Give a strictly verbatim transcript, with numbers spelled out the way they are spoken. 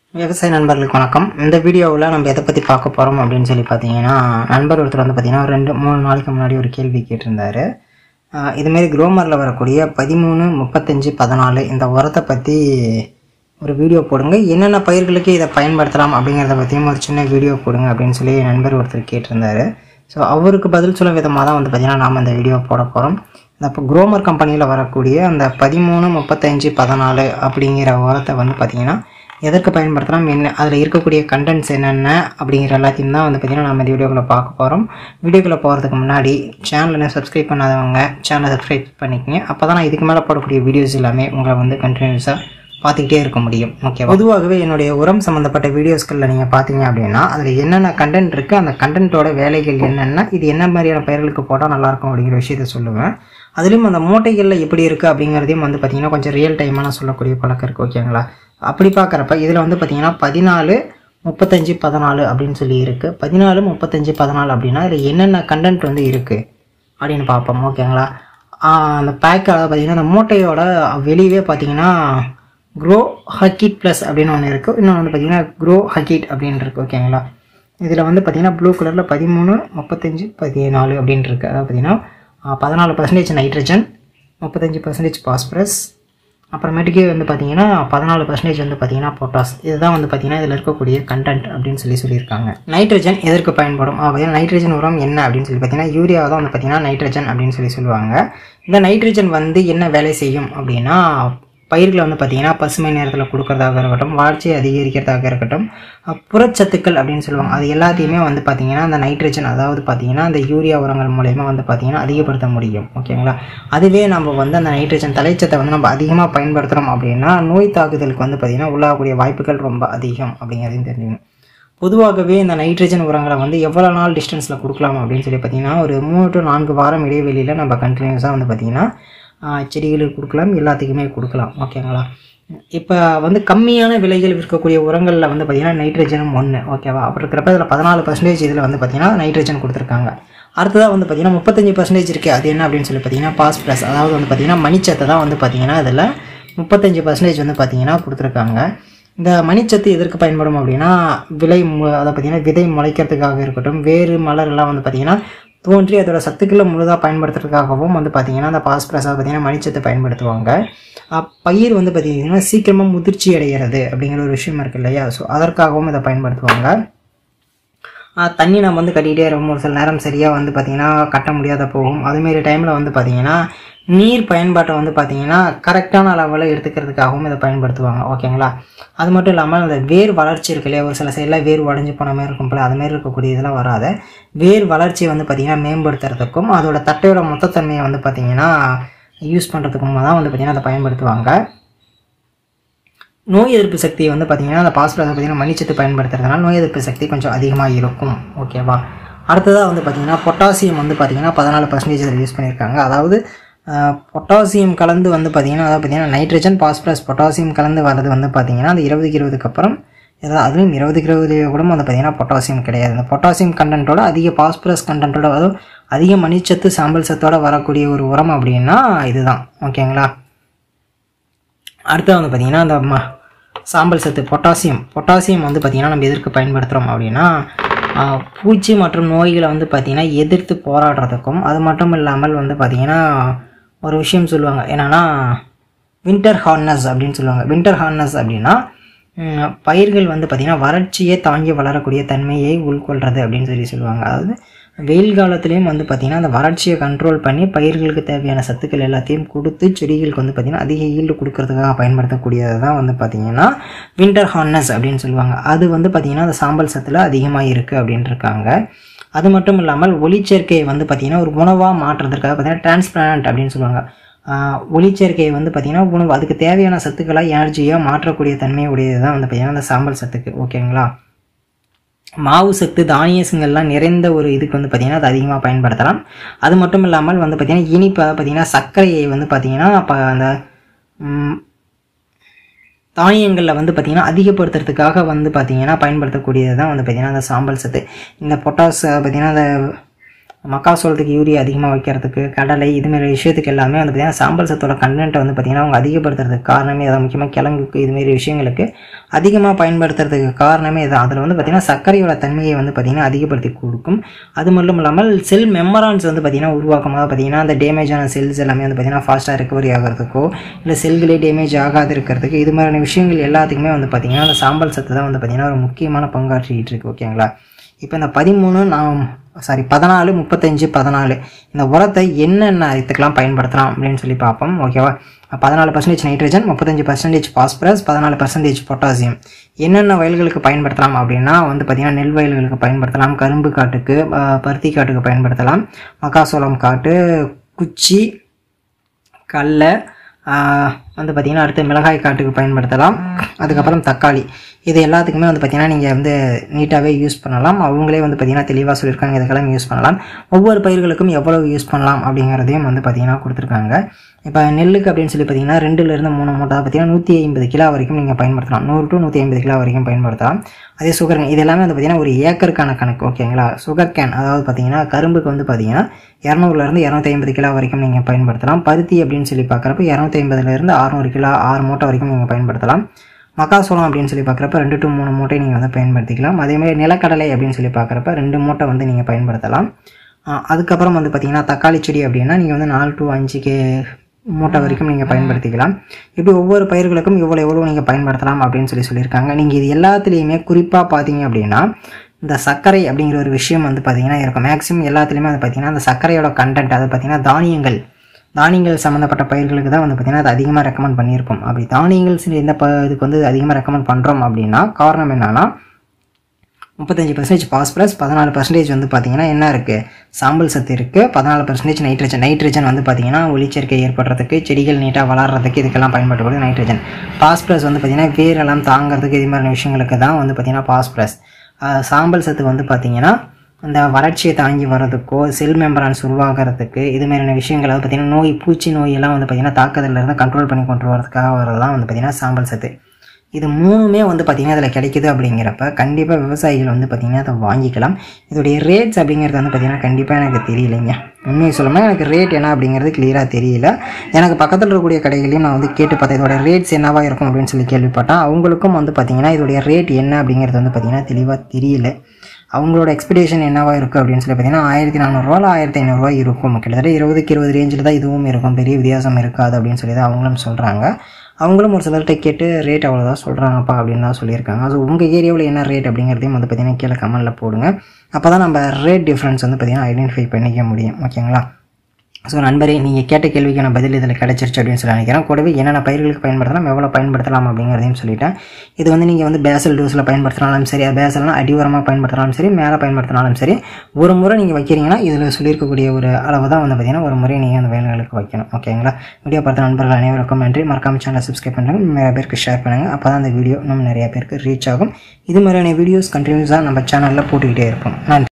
விவசாய நண்பர்களுக்கு வணக்கம். இந்த வீடியோவில் நம்ம எதை பற்றி பார்க்க போகிறோம் அப்படின்னு சொல்லி பார்த்தீங்கன்னா, நண்பர் ஒருத்தர் வந்து பார்த்தீங்கன்னா ஒரு ரெண்டு மூணு நாளைக்கு முன்னாடி ஒரு கேள்வி கேட்டிருந்தார். இதுமாரி குரோமரில் வரக்கூடிய பதிமூணு முப்பத்தஞ்சு பதினாலு இந்த உரத்தை பற்றி ஒரு வீடியோ போடுங்க, என்னென்ன பயிர்களுக்கு இதை பயன்படுத்தலாம் அப்படிங்கிறத பற்றியும் ஒரு சின்ன வீடியோ போடுங்க அப்படின்னு சொல்லி நண்பர் ஒருத்தர் கேட்டிருந்தார். ஸோ அவருக்கு பதில் சொல்லும் விதமாக தான் வந்து பார்த்திங்கன்னா நாம் இந்த வீடியோ போட போகிறோம். இந்த இப்போ குரோமர் கம்பெனியில் வரக்கூடிய அந்த பதிமூணு முப்பத்தஞ்சு பதினாலு அப்படிங்கிற உரத்தை வந்து பார்த்திங்கன்னா எதற்கு பயன்படுத்தலாம், என்ன அதில் இருக்கக்கூடிய கண்டென்ட்ஸ் என்னென்ன அப்படிங்கிற எல்லாத்தையும் தான் வந்து பார்த்திங்கன்னா நம்ம இந்த வீடியோக்குள்ளே பார்க்க போகிறோம். வீடியோக்குள்ளே போகிறதுக்கு முன்னாடி சேனலை சப்ஸ்கிரைப் பண்ணாதவங்க சேனலை சப்ஸ்கிரைப் பண்ணிக்கங்க. அப்போ தான் நான் இதுக்கு மேலே போடக்கூடிய வீடியோஸ் எல்லாமே உங்களை வந்து கண்டினியூஸாக பார்த்துக்கிட்டே இருக்க முடியும். ஓகே, பொதுவாகவே என்னுடைய உரம் சம்மந்தப்பட்ட வீடியோஸ்களில் நீங்கள் பார்த்தீங்க அப்படின்னா அதில் என்னென்ன கண்டென்ட் இருக்குது, அந்த கண்டென்ட்டோட வேலைகள் என்னென்ன, இது என்ன மாதிரியான பயிர்களுக்கு போட்டால் நல்லாயிருக்கும் அப்படிங்கிற விஷயத்த சொல்லுவேன். அதுலேயும் அந்த மூட்டைகளில் எப்படி இருக்குது அப்படிங்கிறதையும் வந்து பார்த்திங்கன்னா கொஞ்சம் ரியல் டைமான சொல்லக்கூடிய பழக்கம் இருக்குது. ஓகேங்களா, அப்படி பார்க்குறப்ப இதில் வந்து பார்த்திங்கன்னா பதினாலு முப்பத்தஞ்சு பதினாலு அப்படின்னு சொல்லி இருக்குது. பதினாலு முப்பத்தஞ்சு பதினாலு அப்படின்னா இதில் என்னென்ன கண்டென்ட் வந்து இருக்குது அப்படின்னு பார்ப்போம். ஓகேங்களா, அந்த பேக் அதாவது பார்த்திங்கன்னா அந்த மூட்டையோட வெளியே பார்த்திங்கன்னா க்ரோ ஹக்கிட் ப்ளஸ் அப்படின்னு ஒன்று இருக்குது, இன்னொன்று வந்து பார்த்திங்கன்னா க்ரோ ஹக்கிட் அப்படின்னு இருக்குது. ஓகேங்களா, இதில் வந்து பார்த்திங்கன்னா ப்ளூ கலரில் பதிமூணு முப்பத்தஞ்சு பதினாலு அப்படின்னு இருக்குது. அதாவது பார்த்திங்கன்னா பதினாலு பர்சன்டேஜ் நைட்ரஜன், முப்பத்தஞ்சு பர்சன்டேஜ் பாஸ்பரஸ், அப்புறமேட்டுக்கே வந்து பார்த்திங்கன்னா பதினாலு பர்சன்டேஜ் வந்து பார்த்திங்கன்னா பொட்டாஸ். இதுதான் வந்து பார்த்திங்கன்னா இதில் இருக்கக்கூடிய கண்டென்ட் அப்படின்னு சொல்லி சொல்லியிருக்காங்க. நைட்ரஜன் எதற்கு பயன்படும், பார்த்தீங்கன்னா நைட்ரஜன் உரம் என்ன அப்படின்னு சொல்லி பார்த்திங்கன்னா யூரியாவை தான் வந்து பார்த்திங்கன்னா நைட்ரஜன் அப்படின்னு சொல்லி சொல்லுவாங்க. இந்த நைட்ரஜன் வந்து என்ன வேலை செய்யும் அப்படின்னா பயிர்களை வந்து பார்த்திங்கன்னா பசுமை நேரத்தில் கொடுக்கறதாக இருக்கட்டும், வளர்ச்சியை அதிகரிக்கிறதாக இருக்கட்டும், புறச்சத்துக்கள் அப்படின்னு சொல்லுவாங்க, அது எல்லாத்தையுமே வந்து பார்த்திங்கன்னா அந்த நைட்ரஜன் அதாவது பார்த்திங்கன்னா அந்த யூரியா உரங்கள் மூலயமா வந்து பார்த்திங்கன்னா அதிகப்படுத்த முடியும். ஓகேங்களா, அதுவே நம்ம வந்து அந்த நைட்ரஜன் தலைச்சத்தை வந்து நம்ம அதிகமாக பயன்படுத்துகிறோம் அப்படின்னா நோய் தாக்குதலுக்கு வந்து பார்த்திங்கன்னா உள்ளாகக்கூடிய வாய்ப்புகள் ரொம்ப அதிகம் அப்படிங்கிறதையும் தெரிஞ்சுக்கணும். பொதுவாகவே இந்த நைட்ரஜன் உரங்களை வந்து எவ்வளோ நாள் டிஸ்டன்ஸில் கொடுக்கலாம் அப்படின்னு சொல்லி பார்த்திங்கன்னா ஒரு மூணு டு நான்கு வாரம் இடைவெளியில் நம்ம கண்டினியூஸாக வந்து பார்த்திங்கன்னா செடிகளுக்கு கொடுக்கலாம், எல்லாத்துக்குமே கொடுக்கலாம். ஓகேங்களா, இப்போ வந்து கம்மியான விலைகள் இருக்கக்கூடிய உரங்களில் வந்து பார்த்திங்கன்னா நைட்ரஜனும் ஒன்று. ஓகேவா, அப்படி இருக்கிறப்ப இதில் பதினாலு பர்சன்டேஜ் இதில் வந்து பார்த்திங்கன்னா நைட்ரஜன் கொடுத்துருக்காங்க. அடுத்ததாக வந்து பார்த்திங்கன்னா முப்பத்தஞ்சு பர்சன்டேஜ் இருக்குது, அது என்ன அப்படின்னு சொல்லி பார்த்திங்கன்னா பாஸ்பரஸ், அதாவது வந்து பார்த்திங்கன்னா மணிச்சத்தை தான் வந்து பார்த்திங்கன்னா இதில் முப்பத்தஞ்சு பர்சன்டேஜ் வந்து பார்த்திங்கன்னா கொடுத்துருக்காங்க. இந்த மணிச்சத்து எதற்கு பயன்படும் அப்படின்னா விலை அதை பார்த்திங்கன்னா விதை முளைக்கிறதுக்காக இருக்கட்டும், வேறு மலர்லாம் வந்து பார்த்திங்கன்னா தோன்றி அதோட சத்துக்களை முழுதாக பயன்படுத்துறதுக்காகவும் வந்து பார்த்திங்கன்னா அந்த பாஸ்பரஸாக பார்த்திங்கன்னா மணிச்சத்தை பயன்படுத்துவாங்க. பயிர் வந்து பார்த்திங்கன்னா சீக்கிரமாக முதிர்ச்சி அடைகிறது அப்படிங்கிற ஒரு விஷயம் இருக்குது இல்லையா, ஸோ அதற்காகவும் இதை பயன்படுத்துவாங்க. தண்ணி நம்ம வந்து கட்டிகிட்டே இருக்கும், ஒரு சில நேரம் சரியாக வந்து பார்த்திங்கன்னா கட்ட முடியாத போகும். அதுமாரி டைமில் வந்து பார்த்திங்கன்னா நீர் பயன்பாட்டை வந்து பார்த்திங்கன்னா கரெக்டான அளவில் எடுத்துக்கிறதுக்காகவும் இதை பயன்படுத்துவாங்க. ஓகேங்களா, அது மட்டும் இல்லாமல் அந்த வேர் வளர்ச்சி இருக்கு இல்லையா, ஒரு சில சைடில் வேர் உடஞ்சி போன மாதிரி இருக்கும் போல அதுமாரி இருக்கக்கூடிய இதெல்லாம் வராத வேர் வளர்ச்சியை வந்து பார்த்திங்கன்னா மேம்படுத்துறதுக்கும் அதோட தட்டையோட மொத்தத்தன்மையை வந்து பார்த்திங்கன்னா யூஸ் பண்ணுறதுக்கும் தான் வந்து பார்த்திங்கன்னா அதை பயன்படுத்துவாங்க. நோய் எதிர்ப்பு சக்தியை வந்து பார்த்திங்கன்னா அந்த பாஸ்பரஸ் பார்த்திங்கன்னா மணிச்சத்து பயன்படுத்துறதுனால நோய் எதிர்ப்பு சக்தி கொஞ்சம் அதிகமாக இருக்கும். ஓகேவா, அடுத்ததாக வந்து பார்த்திங்கன்னா பொட்டாசியம் வந்து பார்த்திங்கன்னா பதினாலு பர்சன்டேஜ் இதில் யூஸ் பண்ணியிருக்காங்க. அதாவது பொட்டாசியம் கலந்து வந்து பார்த்திங்கன்னா அதாவது பார்த்திங்கன்னா நைட்ரஜன் பாஸ்பரஸ் பொட்டாசியம் கலந்து வர்றது வந்து பார்த்திங்கன்னா அந்த இருபதுக்கு இருபதுக்கு அப்புறம் ஏதாவது அதுவும் இருபதுக்கு இருபது கூட வந்து பார்த்திங்கன்னா பொட்டாசியம் கிடையாது. அந்த பொட்டாசியம் கண்டென்ட்டோட அதிக பாஸ்பரஸ் கண்டென்ட்டோட அதாவது அதிக மணிச்சத்து சாம்பல் சத்தோடு வரக்கூடிய ஒரு உரம் அப்படின்னா இதுதான். ஓகேங்களா, அடுத்து வந்து பார்த்திங்கன்னா அந்த ம சாம்பல் சத்து பொட்டாசியம் பொட்டாசியம் வந்து பார்த்திங்கன்னா நம்ம எதற்கு பயன்படுத்துகிறோம் அப்படின்னா பூச்சி மற்றும் நோய்களை வந்து பார்த்திங்கன்னா எதிர்த்து போராடுறதுக்கும், அது மட்டும் இல்லாமல் வந்து பார்த்திங்கன்னா ஒரு விஷயம் சொல்லுவாங்க என்னென்னா வின்டர் ஹார்னஸ் அப்படின்னு சொல்லுவாங்க. வின்டர் ஹார்னஸ் அப்படின்னா பயிர்கள் வந்து பார்த்திங்கன்னா வறட்சியை தாங்கி வளரக்கூடிய தன்மையை உள்கொள்கிறது அப்படின்னு சொல்லி சொல்லுவாங்க. அதாவது வெயில் காலத்துலேயும் வந்து பார்த்திங்கன்னா அந்த வறட்சியை கண்ட்ரோல் பண்ணி பயிர்களுக்கு தேவையான சத்துக்கள் எல்லாத்தையும் கொடுத்து செடிகளுக்கு வந்து பார்த்திங்கன்னா அதிக ஈல்டு கொடுக்கறதுக்காக பயன்படுத்தக்கூடியது தான் வந்து பார்த்திங்கன்னா வின்டர் ஹார்னஸ் அப்படின்னு சொல்லுவாங்க. அது வந்து பார்த்திங்கன்னா அந்த சாம்பல் சத்தில் அதிகமாக இருக்குது அப்படின்னு இருக்காங்க. அது மட்டும் இல்லாமல் ஒளிச்சேர்க்கையை வந்து பார்த்திங்கன்னா ஒரு உணவாக மாற்றுறதுக்காக பார்த்திங்கன்னா டிரான்ஸ்பிளான்ட் அப்படின்னு சொல்லுவாங்க. ஒளிச்சேர்க்கையை வந்து பார்த்திங்கன்னா உணவு அதுக்கு தேவையான சத்துக்களாக எனர்ஜியாக மாற்றக்கூடிய தன்மை உடையது தான் வந்து பார்த்திங்கன்னா அந்த சாம்பல் சத்துக்கு. ஓகேங்களா, மாவு சத்து தானியங்கள்லாம் நிறைந்த ஒரு இதுக்கு வந்து பார்த்திங்கன்னா அது அதிகமாக பயன்படுத்தலாம். அது மட்டும் இல்லாமல் வந்து பார்த்திங்கன்னா இனிப்பு பார்த்திங்கன்னா சர்க்கரையை வந்து பார்த்திங்கன்னா இப்போ அந்த தானியங்களில் வந்து பார்த்திங்கன்னா அதிகப்படுத்துறதுக்காக வந்து பார்த்திங்கன்னா பயன்படுத்தக்கூடியது தான் வந்து பார்த்திங்கன்னா அந்த சாம்பல் சத்து. இந்த பொட்டாஸ் பார்த்திங்கன்னா அந்த மக்காசோளத்துக்கு யூரியா அதிகமாக வைக்கிறதுக்கு, கடலை இதுமாரி விஷயத்துக்கு எல்லாமே வந்து பார்த்திங்கன்னா சாம்பல் சத்தோட கண்டென்ட்டை வந்து பார்த்திங்கன்னா அவங்க அதிகப்படுத்துறதுக்கு காரணமே அதான். முக்கியமாக கிழங்குக்கு இதுமாரி விஷயங்களுக்கு அதிகமாக பயன்படுத்துறதுக்கு காரணமே இதான். அதில் வந்து பார்த்திங்கன்னா சர்க்கரையோட தன்மையை வந்து பார்த்திங்கன்னா அதிகப்படுத்தி கொடுக்கும். அது மட்டும் இல்லாமல் செல் மெம்பரான்ஸ் வந்து பார்த்திங்கன்னா உருவாக்கும் போது பார்த்திங்கன்னா அந்த டேமேஜான செல்ஸ் எல்லாமே வந்து பார்த்திங்கன்னா ஃபாஸ்ட்டாக ரெக்கவரி ஆகிறதுக்கோ இல்லை செல்களே டேமேஜ் ஆகாது இருக்கிறதுக்கு இது மாதிரியான விஷயங்கள் எல்லாத்துக்குமே வந்து பார்த்திங்கன்னா அந்த சாம்பல் சத்து தான் வந்து பார்த்திங்கன்னா ஒரு முக்கியமான பங்காற்றிட்டு இருக்கு. ஓகேங்களா? இப்போ இந்த பதிமூணு நான் சாரி பதினாலு முப்பத்தஞ்சு பதினாலு இந்த உரத்தை என்னென்ன இதுக்கெல்லாம் பயன்படுத்தலாம் அப்படின்னு சொல்லி பார்ப்போம். ஓகேவா? பதினாலு பர்சன்டேஜ் நைட்ரஜன், முப்பத்தஞ்சு பர்சன்டேஜ் பாஸ்பரஸ், பதினாலு பர்சன்டேஜ் பொட்டாசியம் என்னென்ன வயல்களுக்கு பயன்படுத்தலாம் அப்படின்னா வந்து பார்த்திங்கன்னா நெல் வயல்களுக்கு பயன்படுத்தலாம், கரும்பு காட்டுக்கு, பருத்தி காட்டுக்கு பயன்படுத்தலாம், மக்காசோளம் காட்டு, குச்சி, கடலை வந்து பார்த்திங்கன்னா அடுத்து மிளகாய் காட்டுக்கு பயன்படுத்தலாம். அதுக்கப்புறம் தக்காளி இது எல்லாத்துக்குமே வந்து பார்த்திங்கன்னா நீங்கள் வந்து நீட்டாகவே யூஸ் பண்ணலாம். அவங்களே வந்து பார்த்திங்கன்னா தெளிவாக சொல்லியிருக்காங்க இதுக்கெல்லாம் யூஸ் பண்ணலாம். ஒவ்வொரு பயிர்களுக்கும் எவ்வளோ யூஸ் பண்ணலாம் அப்படிங்கிறதையும் வந்து பார்த்திங்கன்னா கொடுத்துருக்காங்க. இப்போ நெல்லுக்கு அப்படின்னு சொல்லி பார்த்திங்கன்னா ரெண்டுலேருந்து மூணு மூட்டை பார்த்திங்கன்னா நூற்றி ஐம்பது கிலோ வரைக்கும் நீங்கள் பயன்படுத்தலாம். நூறு டு நூற்றி ஐம்பது கிலோ வரைக்கும் பயன்படுத்தலாம். அதே சுகர் கேன் இது எல்லாமே வந்து பார்த்திங்கன்னா ஒரு ஏக்கருக்கான கணக்கு. ஓகேங்களா? சுகர் கேன் அதாவது பார்த்திங்கன்னா கரும்புக்கு வந்து பார்த்திங்கன்னா இரநூறுலேருந்து இரநூத்தி ஐம்பது கிலோ வரைக்கும் நீங்கள் பயன்படுத்தலாம். பருத்தி அப்படின்னு சொல்லி பார்க்குறப்ப இரநூத்தி ஐம்பதுலேருந்து அறுநூறு கிலோ ஆறு மூட்டை வரைக்கும் நீங்கள் பயன்படுத்தலாம். மக்காசோளம் அப்படின்னு சொல்லி பார்க்குறப்ப ரெண்டு டு மூணு மூட்டை நீங்கள் வந்து பயன்படுத்திக்கலாம். அதேமாதிரி நிலக்கடலை அப்படின்னு சொல்லி பார்க்குறப்ப ரெண்டு மூட்டை வந்து நீங்கள் பயன்படுத்தலாம். அதுக்கப்புறம் வந்து பார்த்திங்கன்னா தக்காளி செடி அப்படின்னா நீங்கள் வந்து நாலு டு அஞ்சு கே மூட்டை வரைக்கும் நீங்கள் பயன்படுத்திக்கலாம். இப்படி ஒவ்வொரு பயிர்களுக்கும் இவ்வளோ எவ்வளோ நீங்கள் பயன்படுத்தலாம் அப்படின்னு சொல்லி சொல்லியிருக்காங்க. நீங்கள் இது எல்லாத்துலேயுமே குறிப்பாக பார்த்தீங்க அப்படின்னா இந்த சர்க்கரை அப்படிங்கிற ஒரு விஷயம் வந்து பார்த்திங்கன்னா இருக்கும். மேக்ஸிமம் எல்லாத்துலேயுமே வந்து பார்த்திங்கன்னா அந்த சர்க்கரையோட கண்டென்ட் அது பார்த்திங்கன்னா தானியங்கள் தானியங்கள் சம்மந்தப்பட்ட பயிர்களுக்கு தான் வந்து பார்த்திங்கன்னா அது அதிகமாக ரெக்கமெண்ட் பண்ணியிருப்போம். அப்படி தானியங்கள் எந்த ப இதுக்கு வந்து அதிகமாக ரெக்கமெண்ட் பண்ணுறோம் அப்படின்னா காரணம் என்னென்னா முப்பத்தஞ்சு பர்சன்டேஜ் பாஸ்பரஸ், பதினாலு பர்சன்டேஜ் வந்து பார்த்திங்கன்னா என்ன இருக்குது சாம்பல் சத்து இருக்குது, பதினாலு பர்சன்டேஜ் நைட்ரஜன் நைட்ரஜன் வந்து பார்த்திங்கன்னா ஒளிச்சேர்க்கை ஏற்படுறதுக்கு செடிகள் நீட்டாக வளர்கிறதுக்கு இதுக்கெல்லாம் பயன்படுத்தக்கூடிய நைட்ரஜன். பாஸ்பரஸ் வந்து பார்த்திங்கன்னா வேரெல்லாம் தாங்கிறதுக்கு இது மாதிரி விஷயங்களுக்கு தான் வந்து பார்த்திங்கன்னா பாஸ்பரஸ். சாம்பல் சத்து வந்து பார்த்திங்கன்னா அந்த வறட்சியை தாங்கி வர்றதுக்கோ செல் மெம்பரான்ஸ் உருவாகிறதுக்கு இது மாதிரியான விஷயங்கள் வந்து பார்த்திங்கன்னா நோய் பூச்சி நோயெல்லாம் வந்து பார்த்திங்கன்னா தாக்குதலிருந்து கண்ட்ரோல் பண்ணி கொண்டு வரதுக்காக வரதான் வந்து பார்த்திங்கன்னா சாம்பல் சத்து. இது மூணுமே வந்து பார்த்திங்கன்னா இதில் கிடைக்குது அப்படிங்கிறப்ப கண்டிப்பாக விவசாயிகள் வந்து பார்த்திங்கன்னா அதை வாங்கிக்கலாம். இதோடைய ரேட்ஸ் அப்படிங்கிறது வந்து பார்த்திங்கன்னா கண்டிப்பாக எனக்கு தெரியலைங்க. உண்மையை சொல்லணும்னா எனக்கு ரேட் என்ன அப்படிங்கிறது கிளியராக தெரியல. எனக்கு பக்கத்தில் இருக்கக்கூடிய கடைகளையும் நான் வந்து கேட்டு பார்த்தேன் இதோட ரேட்ஸ் என்னவா இருக்கும் அப்படின்னு சொல்லி கேள்விப்பட்டேன். அவங்களுக்கும் வந்து பார்த்திங்கன்னா இதோடைய ரேட் என்ன அப்படிங்கிறது வந்து பார்த்திங்கன்னா தெளிவாக தெரியல. அவங்களோட எக்ஸ்பெக்டேஷன் என்னவா இருக்குது அப்படின்னு சொல்லி பார்த்தீங்கன்னா ஆயிரத்தி நானூறுரூவா ஆயிரத்தி ஐநூறுரூவா இருக்கும். கிட்டத்தட்ட இருபதுக்கு இருபது ரேஞ்சில் தான் இதுவும் இருக்கும். பெரிய வித்தியாசம் இருக்காது அப்படின்னு சொல்லி தான் அவங்களும் சொல்கிறாங்க. அவங்களும் ஒரு சிலர்கிட்ட கேட்டு ரேட் அவ்வளோதான் சொல்கிறாங்கப்பா அப்படின்னு தான் சொல்லியிருக்காங்க. ஸோ உங்கள் ஏரியாவில் என்ன ரேட் அப்படிங்கிறதையும் வந்து பார்த்திங்கன்னா கீழே கமெண்ட்டில் போடுங்க. அப்போ தான் நம்ம ரேட் டிஃப்ரென்ஸ் வந்து பார்த்திங்கன்னா ஐடென்டிஃபை பண்ணிக்க முடியும். ஓகேங்களா? ஸோ நண்பரே நீங்கள் கேட்ட கேள்விக்கான பதில் இதில் கிடச்சிருச்சு அப்படின்னு சொல்லி நினைக்கிறேன். கூடவே என்னென்ன பயிர்களுக்கு பயன்படுத்தலாம் எவ்வளோ பயன்படுத்தலாம் அப்படிங்கிறதையும் சொல்லிட்டேன். இது வந்து நீங்கள் வந்து பேசல் டோஸில் பயன்படுத்தினாலும் சரி, பேசல்னா அடி உரமாக பயன்படுத்தினாலும் சரி, மேலே பயன்படுத்தினாலும் சரி, ஒரு முறை நீங்கள் வைக்கிறீங்கன்னா இதில் சொல்லியிருக்கக்கூடிய ஒரு அளவு தான் வந்து பார்த்திங்கன்னா ஒரு முறை நீங்கள் அந்த வயல்களுக்கு வைக்கணும். ஓகேங்களா? வீடியோ பார்த்த நண்பர்கள் அனைவருக்கும் நன்றி. மறக்காம சேனலை சப்ஸ்கிரைப் பண்ணுங்கள், நிறைய பேருக்கு ஷேர் பண்ணுங்கள். அப்போ தான் அந்த வீடியோ இன்னும் நிறைய பேருக்கு ரீச் ஆகும். இது மாதிரியான வீடியோஸ் கண்டினியூஸாக நம்ம சேனலில் போட்டுக்கிட்டே இருப்போம். நன்றி.